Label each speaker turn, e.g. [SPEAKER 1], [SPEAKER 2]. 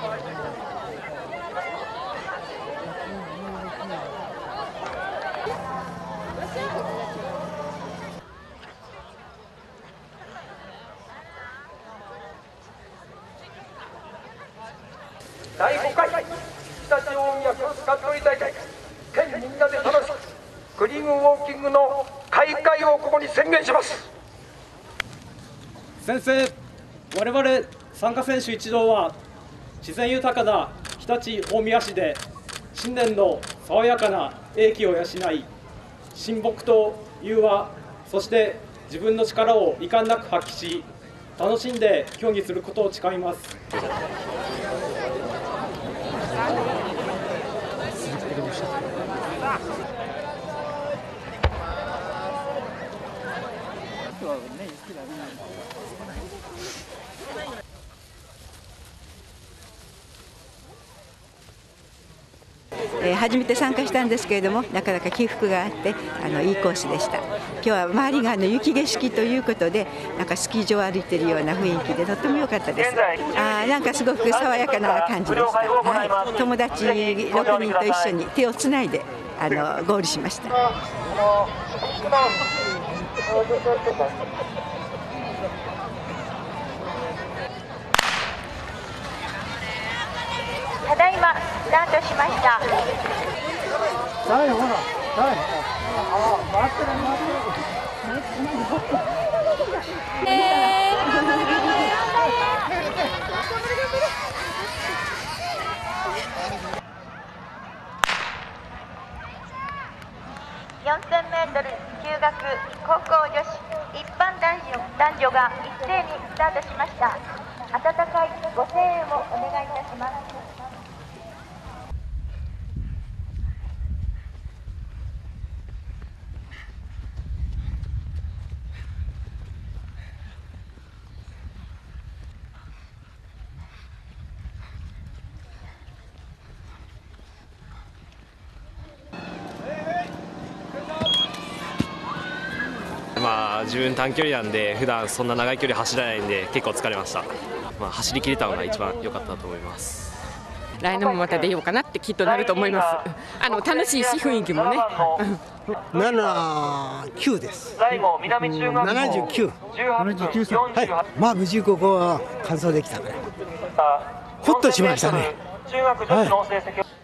[SPEAKER 1] 第5回常陸大宮クロスカントリー大会県みんなで楽しくグリーンウォーキングの開会をここに宣言します。
[SPEAKER 2] 先生、我々参加選手一同は自然豊かな常陸大宮市で新年の爽やかな英気を養い、親睦と融和、そして自分の力を遺憾なく発揮し、楽しんで競技することを誓います。
[SPEAKER 3] 初めて参加したんですけれども、なかなか起伏があっていいコースでした。今日は周りが雪景色ということで、なんかスキー場を歩いているような雰囲気でとっても良かったです。なんかすごく爽やかな感じでした。はい、友達6人と一緒に手をつないでゴールしました。
[SPEAKER 4] ただいまスタートしました。4000m 中学高校女子一般男女が一斉にスタートしました。温かいご声援をお願いいたします。
[SPEAKER 5] 自分短距離なんで普段そんな長い距離走らないんで結構疲れました。走り切れたのが一番良かったと思います。
[SPEAKER 6] 来年もまた出ようかなってきっとなると思います。楽しいし雰囲気もね。
[SPEAKER 7] 79です。79。79歳。はい。無事ここは完走できたね。ほっとしましたね。はい。